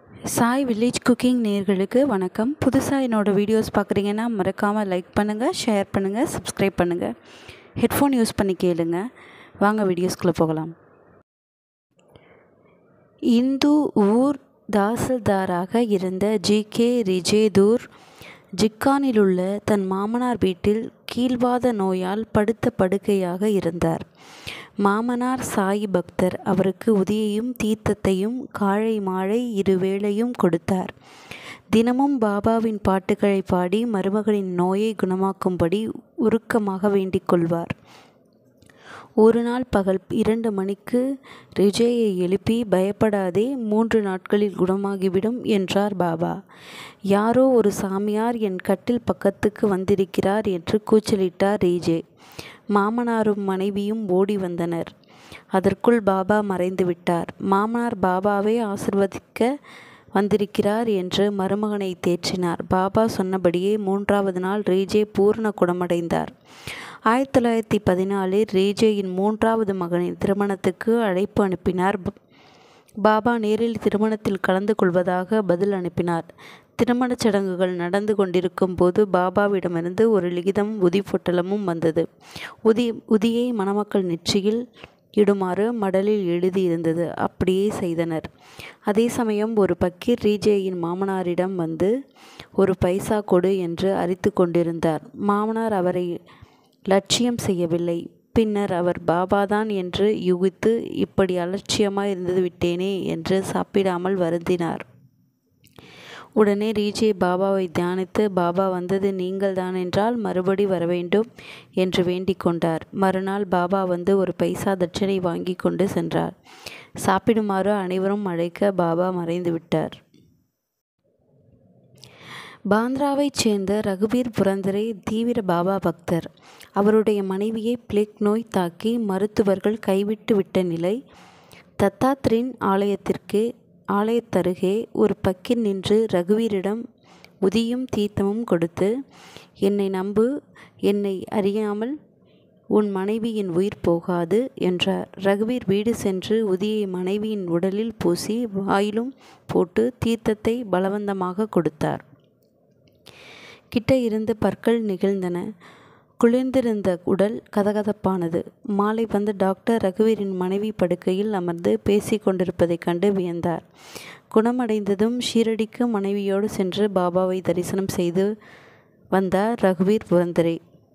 Sai village cooking நேயர்களுக்கு வணக்கம். புதுசாக என்னோடய வீடியோஸ் பார்க்குறீங்கன்னா மறக்காமல் லைக் பண்ணுங்கள், ஷேர் பண்ணுங்கள், சப்ஸ்கிரைப் பண்ணுங்கள். ஹெட்ஃபோன் யூஸ் பண்ணி கேளுங்க. வாங்க வீடியோஸ்குள்ளே போகலாம். இந்து ஊர் தாசில்தாராக இருந்த ஜி.கே. ரிஜேதூர் ஜிக்கானிலுள்ள தன் மாமனார் வீட்டில் கீல்வாத நோயால் படுத்த படுக்கையாக இருந்தார். மாமனார் சாயி பக்தர். அவருக்கு உதியையும் தீர்த்தத்தையும் காலை மாலை இருவேளையும் கொடுத்தார். தினமும் பாபாவின் பாட்டுகளை பாடி மருமகளின் நோயை குணமாக்கும்படி உருக்கமாக வேண்டிக் கொள்வார். ஒரு நாள் பகல் 2 மணிக்கு ரிஜேயை எழுப்பி, பயப்படாதே, 3 நாட்களில் குணமாகிவிடும் என்றார் பாபா. யாரோ ஒரு சாமியார் என் கட்டில் பக்கத்துக்கு வந்திருக்கிறார் என்று கூச்சலிட்டார் ரிஜே. மாமனாரும் மனைவியும் ஓடி வந்தனர். அதற்குள் பாபா மறைந்து விட்டார். மாமனார் பாபாவை ஆசிர்வதிக்க வந்திருக்கிறார் என்று மருமகனை தேற்றினார். பாபா சொன்னபடியே 3வது நாள் ரிஜே பூர்ண குணமடைந்தார். 1914 ரிஜேயின் 3வது மகனின் திருமணத்துக்கு அழைப்பு அனுப்பினார் பாபா. நேரில் திருமணத்தில் கலந்து கொள்வதாக பதில் அனுப்பினார். திருமணச் சடங்குகள் நடந்து கொண்டிருக்கும் போது பாபாவிடமிருந்து ஒரு லிகிதம் உதி பொட்டலமும் வந்தது. உதியை மணமக்கள் நெற்றியில் இடுமாறு மடலில் எழுதியிருந்தது. அப்படியே செய்தனர். அதே சமயம் ஒரு பக்கீர் ரிஜேயின் மாமனாரிடம் வந்து, ஒரு பைசா கொடு என்று அரித்து கொண்டிருந்தார். மாமனார் அவரை லட்சியம் செய்யவில்லை. பின்னர் அவர் பாபாதான் என்று யூகித்து, இப்படி அலட்சியமாய் இருந்து விட்டேனே என்று சாப்பிடாமல் வருந்தினார். உடனே ரிஜே பாபாவை தியானித்து, பாபா வந்தது நீங்கள் தான் என்றால் மறுபடி வரவேண்டும் என்று வேண்டிக் கொண்டார். மறுநாள் பாபா வந்து ஒரு பைசா தட்சணை வாங்கி கொண்டு சென்றார். சாப்பிடுமாறு அனைவரும் அழைக்க பாபா மறைந்து விட்டார். பாந்திராவைச் சேர்ந்த ரகுபீர் புரந்தரே தீவிர பாபா பக்தர். அவருடைய மனைவியை பிளேக் நோய் தாக்கி மருத்துவர்கள் கைவிட்டு விட்ட நிலை. தத்தாத்ரின் ஆலயத்தருகே ஒரு பக்கீர் நின்று ரகுவீரிடம் உதியும் தீர்த்தமும் கொடுத்து, என்னை நம்பு, என்னை அறியாமல் உன் மனைவியின் உயிர் போகாது என்றார். ரகுவீர் வீடு சென்று உதியை மனைவியின் உடலில் பூசி வாயிலும் போட்டு தீர்த்தத்தை பலவந்தமாக கொடுத்தார். கிட்ட இருந்து பற்கள் நிகழ்ந்தன. குளிர்ந்திருந்த உடல் கதகதப்பானது. மாலை வந்து டாக்டர் ரகுவீரின் மனைவி படுக்கையில் அமர்ந்து பேசிக் கொண்டிருப்பதைக் கண்டு வியந்தார். குணமடைந்ததும் ஷீரடிக்கு மனைவியோடு சென்று பாபாவை தரிசனம் செய்து வந்தார் ரகுவீர் புரந்தரே.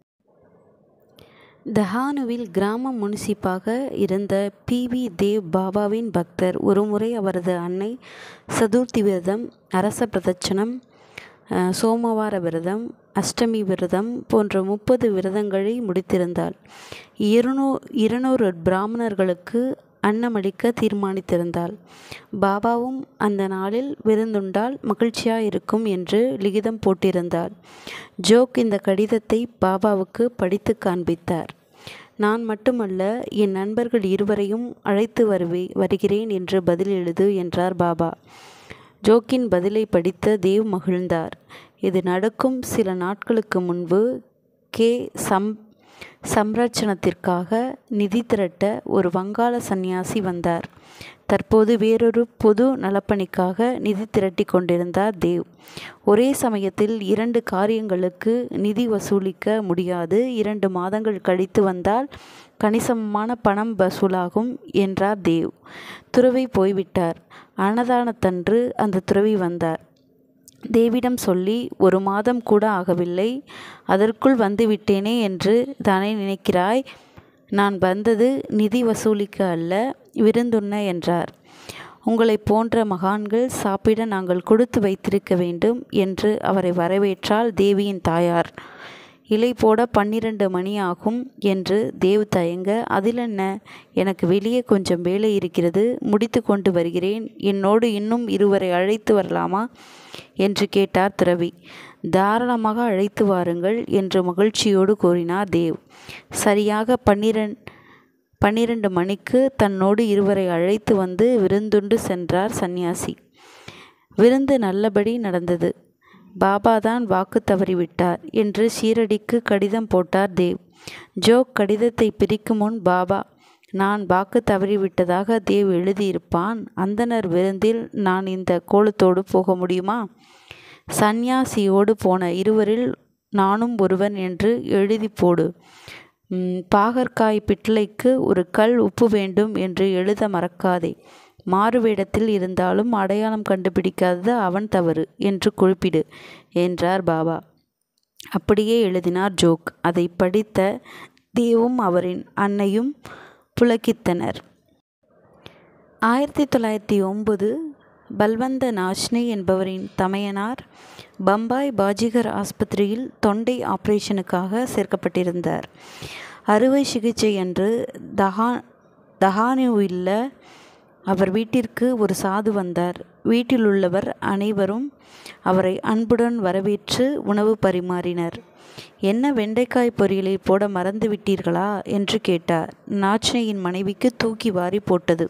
தஹானுவில் கிராம முனிசிப்பாக இருந்த பி.வி. தேவ் பாபாவின் பக்தர். ஒருமுறை அவரது அன்னை சதுர்த்தி விரதம், அரச பிரதட்சணம், சோமவார விரதம், அஷ்டமி விரதம் போன்ற 30 விரதங்களை முடித்திருந்தாள். 200 பிராமணர்களுக்கு அன்னமளிக்க தீர்மானித்திருந்தாள். பாபாவும் அந்த நாளில் விருந்துண்டால் மகிழ்ச்சியாயிருக்கும் என்று லிகிதம் போட்டிருந்தாள். ஜோக் இந்த கடிதத்தை பாபாவுக்கு படித்து காண்பித்தார். நான் மட்டுமல்ல, என் நண்பர்கள் 2வரையும் அழைத்து வருகிறேன் என்று பதில் எழுது என்றார் பாபா. ஜோக்கின் பதிலை படித்த தேவ் மகிழ்ந்தார். இது நடக்கும் சில நாட்களுக்கு முன்பு சம்ரட்சணத்திற்காக நிதி திரட்ட ஒரு வங்காள சந்நியாசி வந்தார். தற்போது வேறொரு பொது நலப்பணிக்காக நிதி திரட்டி கொண்டிருந்தார் தேவ். ஒரே சமயத்தில் 2 காரியங்களுக்கு நிதி வசூலிக்க முடியாது. 2 மாதங்கள் கழித்து வந்தால் கணிசமான பணம் வசூலாகும் என்றார் தேவ். துறவி போய்விட்டார். அன்னதானத்தன்று அந்த துறவி வந்தார். தேவிடம் சொல்லி 1 மாதம் கூட ஆகவில்லை, அதற்குள் வந்துவிட்டேனே என்று தானே நினைக்கிறாய்? நான் வந்தது நிதி வசூலிக்க அல்ல, விருந்துண்ண என்றார். உங்களைப் போன்ற மகான்கள் சாப்பிட நாங்கள் கொடுத்து வைத்திருக்க வேண்டும் என்று அவரை வரவேற்றாள் தேவியின் தாயார். இலை போட 12 மணி ஆகும் என்று தேவ் தயங்க, அதிலென்ன, எனக்கு வெளியே கொஞ்சம் வேலை இருக்கிறது, முடித்து கொண்டு வருகிறேன், என்னோடு இன்னும் 2வரை அழைத்து வரலாமா என்று கேட்டார் துறவி. தாராளமாக அழைத்து வாருங்கள் என்று மகிழ்ச்சியோடு கூறினார் தேவ். சரியாக 12 மணிக்கு தன்னோடு 2வரை அழைத்து வந்து விருந்துண்டு சென்றார் சந்நியாசி. விருந்து நல்லபடி நடந்தது. பாபாதான் வாக்கு தவறிவிட்டார் என்று ஷீரடிக்கு கடிதம் போட்டார் தேவ். ஜோக் கடிதத்தை பிரிக்கும் முன் பாபா நான் வாக்கு தவறிவிட்டதாக தேவ் எழுதியிருப்பான். அந்தணர் விருந்தில் நான் இந்த கோலத்தோடு போக முடியுமா? சந்நியாசியோடு போன இருவரில் நானும் ஒருவன் என்று எழுதி போடு. பாகற்காய் பிட்லைக்கு ஒரு கல் உப்பு வேண்டும் என்று எழுத மறக்காதே. மாறுவேடத்தில் இருந்தாலும் அடையாளம் கண்டுபிடிக்காதது அவன் தவறு என்று குறிப்பிடு என்றார் பாபா. அப்படியே எழுதினார் ஜோக். அதை படித்த தேவும் அவரின் அன்னையும் புலக்கித்தனர். 1909 பல்வந்த நாஷ்னே என்பவரின் தமையனார் பம்பாய் பாஜிகர் ஆஸ்பத்திரியில் தொண்டை ஆபரேஷனுக்காக சேர்க்கப்பட்டிருந்தார். அறுவை சிகிச்சை அன்று தஹானுவில் அவர் வீட்டிற்கு ஒரு சாது வந்தார். வீட்டிலுள்ளவர் அனைவரும் அவரை அன்புடன் வரவேற்று உணவு பரிமாறினர். என்ன, வெண்டைக்காய் பொரியலை போட மறந்து விட்டீர்களா என்று கேட்டார். நாச்னேயின் மனைவிக்கு தூக்கி வாரி போட்டது.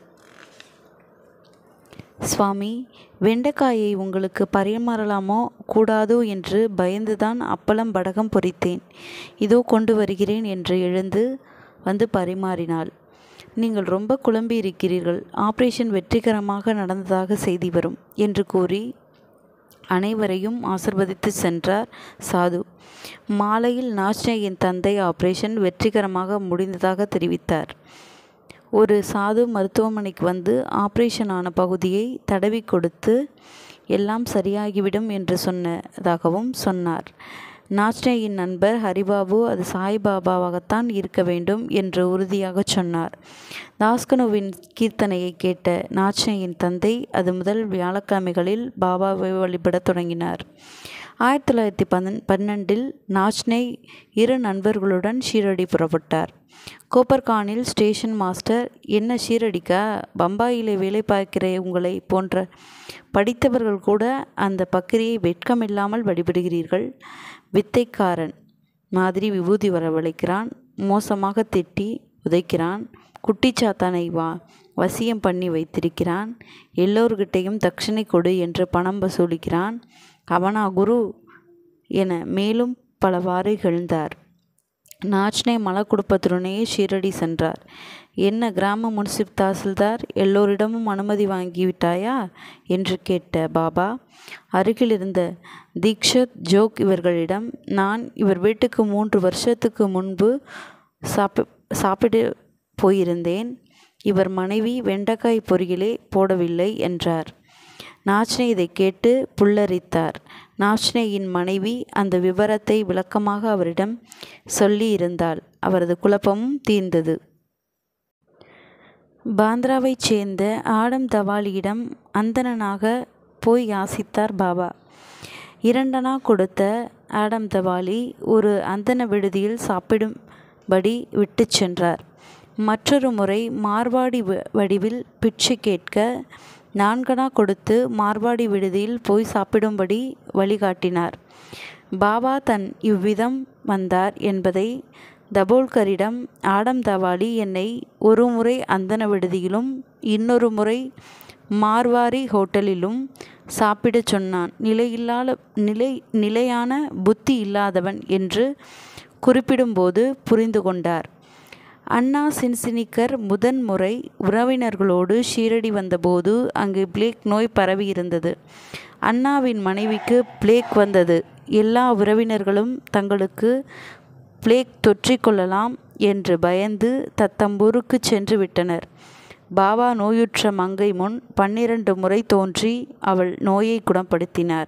சுவாமி, வெண்டைக்காயை உங்களுக்கு பரிமாறலாமோ கூடாதோ என்று பயந்துதான் அப்பளம் படகம் பொரித்தேன். இதோ கொண்டு வருகிறேன் என்று எழுந்து வந்து பரிமாறினாள். நீங்கள் ரொம்ப குழம்பி இருக்கிறீர்கள். ஆபரேஷன் வெற்றிகரமாக நடந்ததாக செய்தி வரும் என்று கூறி அனைவரையும் ஆசிர்வதித்து சென்றார் சாது. மாலையில் நாச்னேயின் தந்தை ஆபரேஷன் வெற்றிகரமாக முடிந்ததாக தெரிவித்தார். ஒரு சாது மருத்துவமனைக்கு வந்து ஆபரேஷன் ஆன பகுதியை தடவி கொடுத்து எல்லாம் சரியாகிவிடும் என்று சொன்னதாகவும் சொன்னார். நாச்னேயின் நண்பர் ஹரிபாபு அது சாய்பாபாவாகத்தான் இருக்க வேண்டும் என்று உறுதியாக சொன்னார். தாஸ்கனுவின் கீர்த்தனையை கேட்ட நாச்னேயின் தந்தை அது முதல் வியாழக்கிழமைகளில் பாபாவை வழிபடத் தொடங்கினார். 1912 நாச்னே 2 நண்பர்களுடன் ஷீரடி புறப்பட்டார். கோப்பர்கானில் ஸ்டேஷன் மாஸ்டர், என்ன ஷீரடிக்கா? பம்பாயிலே வேலை பார்க்கிற உங்களை போன்ற படித்தவர்கள் கூட அந்த பக்கிரியை வெட்கமில்லாமல் வழிபடுகிறீர்கள். வித்தைக்காரன் மாதிரி விபூதி வரவழைக்கிறான், மோசமாக திட்டி உதைக்கிறான், குட்டிச்சாத்தானை வசியம் பண்ணி வைத்திருக்கிறான், எல்லோர்கிட்டையும் தட்சிணை கொடு என்று பணம் வசூலிக்கிறான், அவனா குரு என மேலும் பலவாறு இகழ்ந்தார். நாச்னே மல குடும்பத்துடனேயே ஷீரடி சென்றார். என்ன, கிராம முன்சிப் தாசில்தார் எல்லோரிடமும் அனுமதி வாங்கிவிட்டாயா என்று கேட்ட பாபா அருகில் இருந்த தீக்ஷத் ஜோக் இவர்களிடம், நான் இவர் வீட்டுக்கு 3 வருஷத்துக்கு முன்பு சாப்பிட போயிருந்தேன். இவர் மனைவி வெண்டைக்காய் பொரியலே போடவில்லை என்றார். நாச்னே இதை கேட்டு புல்லரித்தார். நாச்னேயின் மனைவி அந்த விவரத்தை விளக்கமாக அவரிடம் சொல்லி இருந்தால் அவரது குழப்பமும் தீர்ந்தது. பாந்திராவைச் சேர்ந்த ஆடம் தவாலியிடம் அந்தணனாக போய் யாசித்தார் பாபா. 2 அணா கொடுத்த ஆடம் தவாலி ஒரு அந்தண விடுதியில் சாப்பிடும்படி விட்டு சென்றார். மற்றொரு முறை மார்வாடி வடிவில் பிச்சை கேட்க 4 அணா கொடுத்து மார்வாடி விடுதியில் போய் சாப்பிடும்படி வழிகாட்டினார். பாபா தன் இவ்விதம் வந்தார் என்பதை தபோல்கரிடம் ஆடம் தவாலி என்னை ஒரு முறை அந்தண விடுதியிலும் இன்னொரு முறை மார்வாரி ஹோட்டலிலும் சாப்பிடச் சொன்னான். நிலையான புத்தி இல்லாதவன் என்று குறிப்பிடும்போது புரிந்து கொண்டார். அண்ணா சின்சினிக்கர் முதன்முறை உறவினர்களோடு ஷீரடி வந்தபோது அங்கு பிளேக் நோய் பரவி இருந்தது. அண்ணாவின் மனைவிக்கு பிளேக் வந்தது. எல்லா உறவினர்களும் தங்களுக்கு பிளேக் தொற்றிக்கொள்ளலாம் என்று பயந்து தத்தம்பூருக்கு சென்று விட்டனர். பாபா நோயுற்ற மங்கை முன் 12 முறை தோன்றி அவள் நோயை குணப்படுத்தினார்.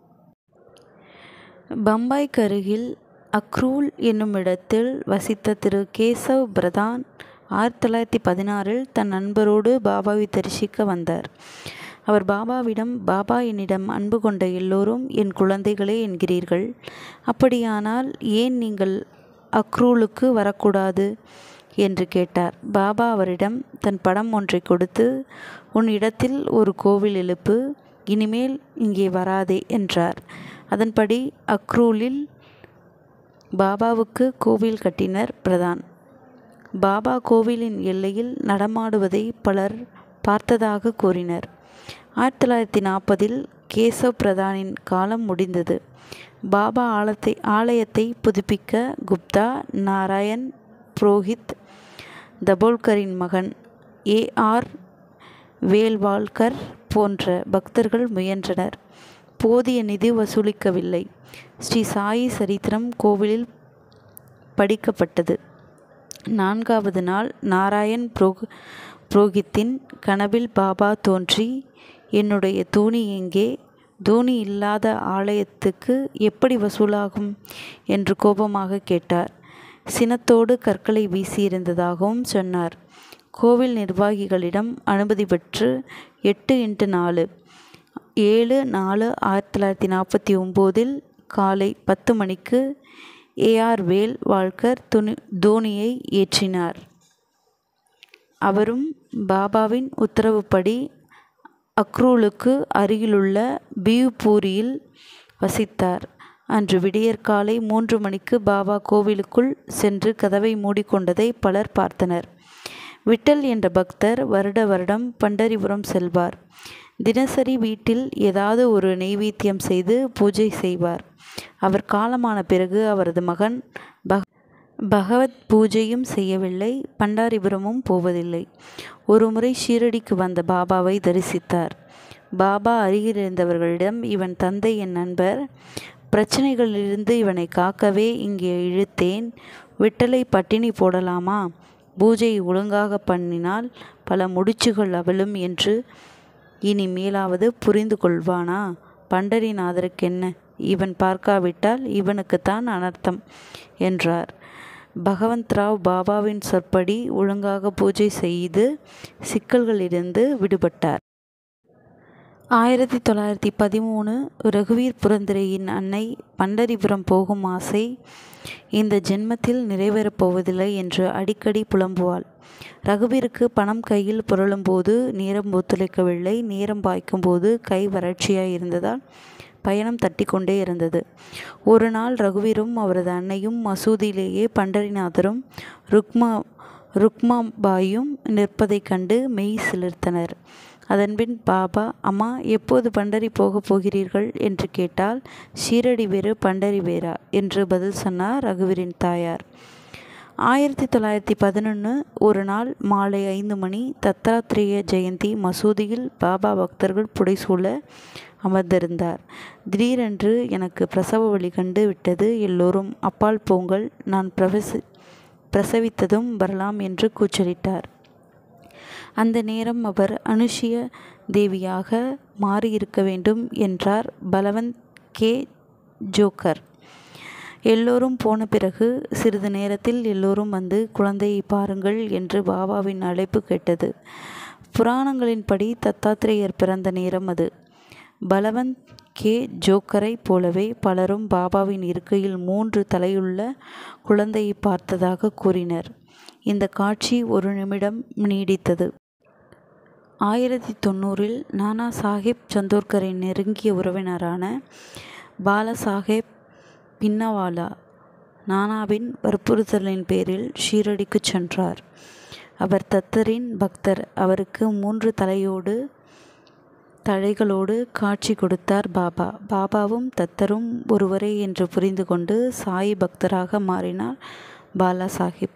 பம்பாய்க்கு அருகில் அக்ரூல் என்னும் இடத்தில் வசித்த திரு கேசவ் பிரதான் 1916 தன் நண்பரோடு பாபாவை தரிசிக்க வந்தார். அவர் பாபாவிடம், பாபா, என்னிடம் அன்பு கொண்ட எல்லோரும் என் குழந்தைகளே என்கிறீர்கள். அப்படியானால் ஏன் நீங்கள் அக்ரூலுக்கு வரக்கூடாது என்று கேட்டார். பாபா அவரிடம் தன் படம் ஒன்றை கொடுத்து, உன் இடத்தில் ஒரு கோவில் எழுப்பு, இனிமேல் இங்கே வராதே என்றார். அதன்படி அக்ரூலில் பாபாவுக்கு கோவில் கட்டினர் பிரதான். பாபா கோவிலின் எல்லையில் நடமாடுவதை பலர் பார்த்ததாக கூறினர். 1940 கேசவ் பிரதானின் காலம் முடிந்தது. பாபா ஆலயத்தை புதுப்பிக்க குப்தா, நாராயண், புரோஹித், தபோல்கரின் மகன் A.R. வேல்வால்கர் போன்ற பக்தர்கள் முயன்றனர். போதிய நிதி வசூலிக்கவில்லை. ஸ்ரீ சாயி சரித்திரம் கோவிலில் படிக்கப்பட்டது. 4வது நாள் நாராயண் புரோகித்தின் கனவில் பாபா தோன்றி, என்னுடைய தூணி எங்கே? தூணி இல்லாத ஆலயத்துக்கு எப்படி வசூலாகும் என்று கோபமாக கேட்டார். சினத்தோடு கற்களை வீசியிருந்ததாகவும் சொன்னார். கோவில் நிர்வாகிகளிடம் அனுமதி பெற்று 8x4 7/4/1949 காலை 10 மணிக்கு A.R. வேல்வால்கர் தோணியை ஏற்றினார். அவரும் பாபாவின் உத்தரவுப்படி அக்ரூலுக்கு அருகிலுள்ள பியூபூரியில் வசித்தார். அன்று விடியற்காலை 3 மணிக்கு பாபா கோவிலுக்குள் சென்று கதவை மூடிக்கொண்டதை பலர் பார்த்தனர். விட்டல் என்ற பக்தர் வருட வருடம் பண்டரிபுரம் செல்வார். தினசரி வீட்டில் ஏதாவது ஒரு நெய்வேத்தியம் செய்து பூஜை செய்வார். அவர் காலமான பிறகு அவரது மகன் பகவத் பூஜையும் செய்யவில்லை, பண்டாரிபுரமும் போவதில்லை. ஒருமுறை ஷீரடிக்கு வந்த பாபாவை தரிசித்தார். பாபா அருகில் இருந்தவர்களிடம், இவன் தந்தை என் நண்பர், பிரச்சனைகளிலிருந்து இவனை காக்கவே இங்கே இழுத்தேன். விட்டலை பட்டினி போடலாமா? பூஜை ஒழுங்காக பண்ணினால் பல முடிச்சுகள் அவிழும் என்று இனி மேலாவது புரிந்து கொள்வானா? பண்டரிநாதருக்கென்ன? இவன் பார்க்காவிட்டால் இவனுக்குத்தான் அனர்த்தம் என்றார். பகவந்த்ராவ் பாபாவின் சொற்படி ஒழுங்காக பூஜை செய்து சிக்கல்களிலிருந்து விடுபட்டார். 1913 ரகுவீர் புரந்தரேயின் அன்னை பண்டரிபுரம் போகும் ஆசை இந்த ஜென்மத்தில் நிறைவேறப் போவதில்லை என்று அடிக்கடி புலம்புவாள். ரகுவீருக்கு பணம் கையில் புரளும்போது நேரம் ஒத்துழைக்கவில்லை. நேரம் பாய்க்கும்போது கை வறட்சியாய் இருந்ததால் பயணம் தட்டி கொண்டே இருந்தது. ஒரு நாள் ரகுவீரும் அவரது அன்னையும் மசூதியிலேயே பண்டரிநாதரும் ருக்மாபாயும் நிற்பதைக் கண்டு மெய் சிலிர்த்தனர். அதன்பின் பாபா, அம்மா, எப்போது பண்டரி போகப் போகிறீர்கள் என்று கேட்டால், ஷீரடி வேறு பண்டரி வேறா என்று பதில் சொன்னார் ரகுவீரின் தாயார். 1911 ஒரு நாள் மாலை 5 மணி தத்தாத்ரேய ஜெயந்தி. மசூதியில் பாபா பக்தர்கள் புடைசூழ அமர்ந்திருந்தார். திடீரென்று எனக்கு பிரசவ வலி கண்டு விட்டது. எல்லோரும் அப்பால் போங்கள், நான் பிரசவித்ததும் வரலாம் என்று கூச்சலிட்டார். அந்த நேரம் அவர் அனுஷிய தேவியாக மாறியிருக்க வேண்டும் என்றார் பலவந்த் கே ஜோக்கர். எல்லோரும் போன பிறகு சிறிது நேரத்தில் எல்லோரும் வந்து குழந்தையை பாருங்கள் என்று பாபாவின் அழைப்பு கேட்டது. புராணங்களின்படி தத்தாத்ரேயர் பிறந்த நேரம் அது. பலவந்த் கே ஜோக்கரை போலவே பலரும் பாபாவின் இருக்கையில் 3 தலையுள்ள குழந்தையை பார்த்ததாக கூறினர். இந்த காட்சி 1 நிமிடம் நீடித்தது. 1990 நானா சாஹிப் சந்தோர்கரின் நெருங்கிய உறவினரான பாலாசாஹேப் பின்னவாலா நானாவின் வற்புறுத்தலின் பேரில் ஷீரடிக்கு சென்றார். அவர் தத்தரின் பக்தர். அவருக்கு 3 தலைகளோடு காட்சி கொடுத்தார் பாபா. பாபாவும் தத்தரும் ஒருவரே என்று புரிந்து கொண்டு சாயி பக்தராக மாறினார் பாலாசாஹிப்.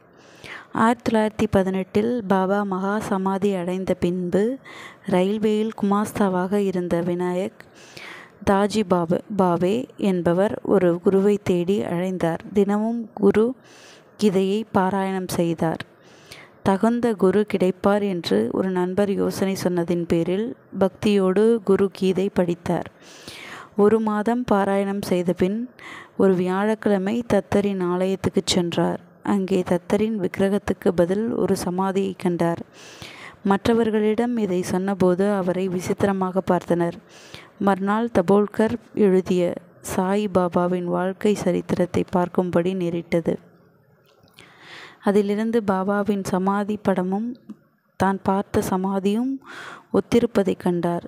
1918 பாபா மகா சமாதி அடைந்த பின்பு ரயில்வேயில் குமாஸ்தாவாக இருந்த விநாயக் தாஜி பாவே என்பவர் ஒரு குருவை தேடி அழைந்தார். தினமும் குரு கீதையை பாராயணம் செய்தார். தகுந்த குரு கிடைப்பார் என்று ஒரு நண்பர் யோசனை சொன்னதின் பேரில் பக்தியோடு குரு கீதை படித்தார். 1 மாதம் பாராயணம் செய்த பின் ஒரு வியாழக்கிழமை தத்தரின் ஆலயத்துக்கு சென்றார். அங்கே தத்தரின் விக்கிரகத்துக்கு பதில் ஒரு சமாதியை கண்டார். மற்றவர்களிடம் இதை சொன்னபோது அவரை விசித்திரமாக பார்த்தனர். மறுநாள் தபோல்கர் எழுதிய சாய் பாபாவின் வாழ்க்கை சரித்திரத்தை பார்க்கும்படி நேரிட்டது. அதிலிருந்து பாபாவின் சமாதி படமும் தான் பார்த்த சமாதியும் ஒத்திருப்பதை கண்டார்.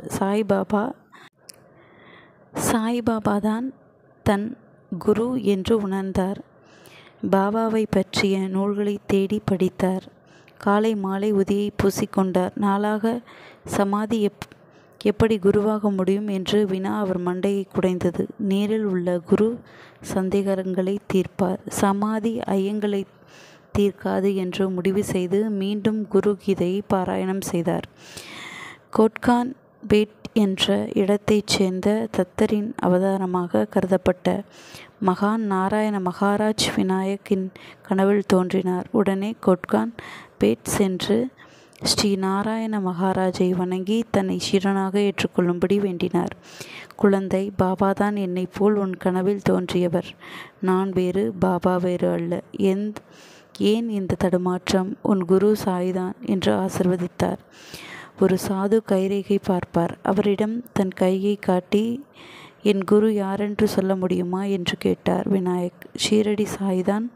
சாய்பாபா தான் தன் குரு என்று உணர்ந்தார். பாபாவை பற்றிய நூல்களை தேடி படித்தார். காலை மாலை உதியை பூசிக்கொண்டார். நாளாக சமாதி எப்படி குருவாக முடியும் என்று வினா அவர் மண்டையை குடைந்தது. நேரில் உள்ள குரு சந்தேகங்களை தீர்ப்பார். சமாதி ஐயங்களை தீர்க்காது என்று முடிவு செய்து மீண்டும் குரு கீதையை பாராயணம் செய்தார். கோட்கான் பேட் என்ற இடத்தைச் சேர்ந்த தத்தரின் அவதாரமாக கருதப்பட்ட மகான் நாராயண மகாராஜ் விநாயக்கின் கனவில் தோன்றினார். உடனே கோட்கான் பேட் சென்று ஸ்ரீ நாராயண மகாராஜை வணங்கி தன்னை சீடனாக ஏற்றுக்கொள்ளும்படி வேண்டினார். குழந்தை, பாபாதான் என்னை போல் உன் கனவில் தோன்றியவர். நான் வேறு, பாபா வேறு அல்ல. ஏன் இந்த தடுமாற்றம்? உன் குரு சாய்தான் என்று ஆசிர்வதித்தார். ஒரு சாது கைரேகை பார்ப்பார். அவரிடம் தன் கையை காட்டி என் குரு யாரென்று சொல்ல முடியுமா என்று கேட்டார் விநாயக். ஷீரடி சாய்தான்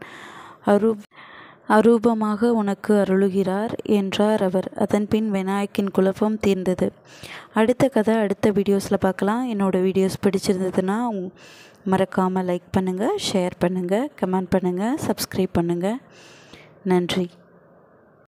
அரூபமாக உனக்கு அருளுகிறார் என்றார் அவர். அதன்பின் விநாயக்கின் குழப்பம் தீர்ந்தது. அடுத்த கதை அடுத்த வீடியோஸில் பார்க்கலாம். என்னோடய வீடியோஸ் பிடிச்சிருந்ததுன்னா மறக்காமல் லைக் பண்ணுங்கள், ஷேர் பண்ணுங்கள், கமெண்ட் பண்ணுங்கள், சப்ஸ்கிரைப் பண்ணுங்கள். நன்றி.